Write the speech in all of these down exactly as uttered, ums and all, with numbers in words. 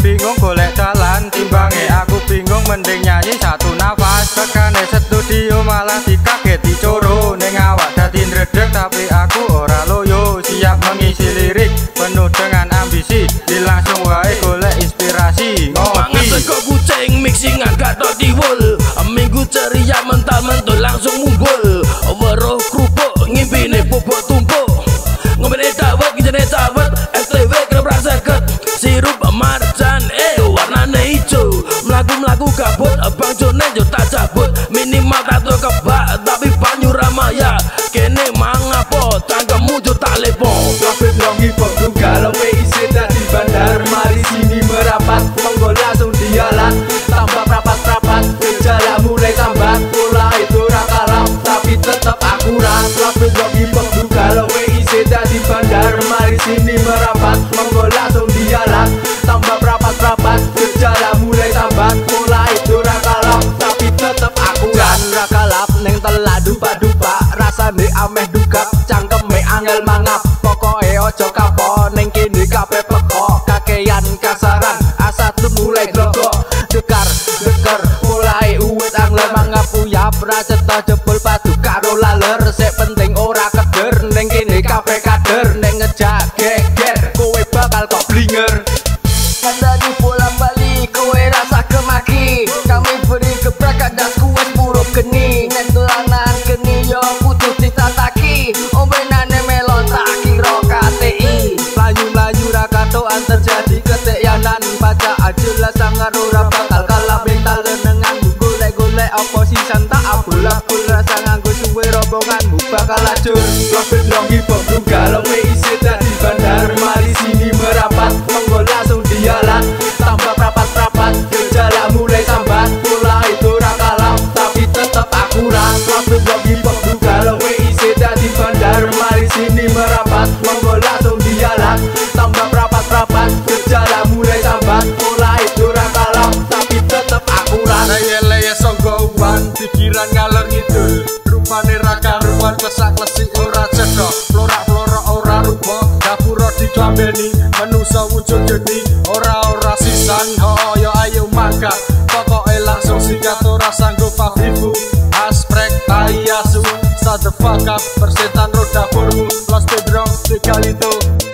bingung golek jalan, timbange aku bingung mending nyanyi satu nafas. Tekane studio malah dikageti coro, ning awak dadi ndredeg tapi aku ora loyo. Siap mengisi lirik penuh dengan ambisi, di langsung wae golek inspirasi ngopi. Mangan sego kucing mixingan gatot diwul, minggu ceria mental-mentul langsung mumbul. Weruh kerupuk ngimpine bubuk tumpuk, ngomene dawet kijane dawet S T W kerep seket. Sirup marjan eh warnane ijo, mlaku-mlaku kabut bang jone yo tak cabut. Minimal tato kebak tapi banyu ramaya, kene mangapo tangkemu yo tak lepo. Profit long hip hop tunggal P I C dadi bandar, mari sini merapat monggo langsung dialat. Tambah rapat-rapat gejala mulai tambah, pola itu rakalam tapi tetap akurat. Profit long hip hop tunggal P I C dadi bandar, mari sini merapat monggo langsung dialat. Tambah rapat-rapat gejala mulai tambah, pola itu rakalam tapi tetap akurat. Rakalap neng telak dupa-dupa, rasane ameh dugap, cangkeme angel mangap. Pokoke ojo kapok neng kene kabeh pekok, kakean kasaran asatu mulai grogok. Dekar deker mulai uwit angler mangap uyap, raceta jebol padu karo laler. Sek penting ora keder neng kene kabeh kader, neng ngejak geger kowe bakal kok blinger. Kandani pulang balik kowe rasa kemaki, kami beri gebrak das kuwe buruk geni. Nek dolanan geni yo kudu ditataki, ombenane melon tak kira K T I. Layu-layu rakatoan terjadi ketekyanan, baca jelas sangar ora bakal kalah mental lenengan. Golek-golek oposisi tak abul-abul, rasa nganggo suwe rombonganmu bakal lajur. Profit long hip hop tunggal P I C dadi bandar, mari sini merapat monggo langsung dialat. Tambah rapat-rapat gejala mulai tambah, pola itu rakalam tapi tetap akurat. Profit long hip hop tunggal P I C dadi bandar, mari sini merapat monggo langsung dialat. Tambah rapat-rapat gejala mulai tambah, pola itu rakalam tapi tetap akurat. Leye-leye songgo uban, pikiran ngalor ngidul, rupane raka ruan klesak lesik ora cedok. Flora-flora ora rupa, dapura digambeni, manusa wujud geni ora-ora sisan. Hoyo ayo mangkat, pokoke langsung sikat ora sanggup pavivu. Asprek tai asu, shut the fuck up, persetan roda formu, los pedrong segalito.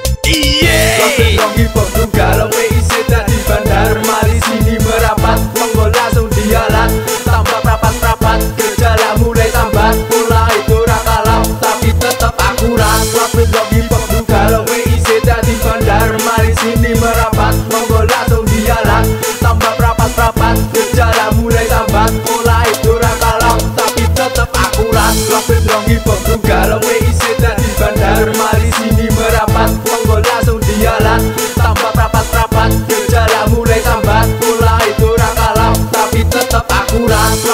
Profit long hip hop tunggal P I C dadi bandar, mari sini merapat monggo langsung dialat. Tambah rapat-rapat gejala mulai tambah, pola itu rakalam tapi tetap akurat. Profit long hip hop tunggal P I C dadi bandar, mari sini merapat monggo langsung dialat. Tambah rapat-rapat gejala mulai tambah, pola itu rakalam tapi tetap akurat. Profit long hip hop tunggal P I C dadi bandar, mari sini merapat monggo langsung dialat. Tambah rapat-rapat gejala mulai tambah, pola itu rakalam tapi tetap akurat.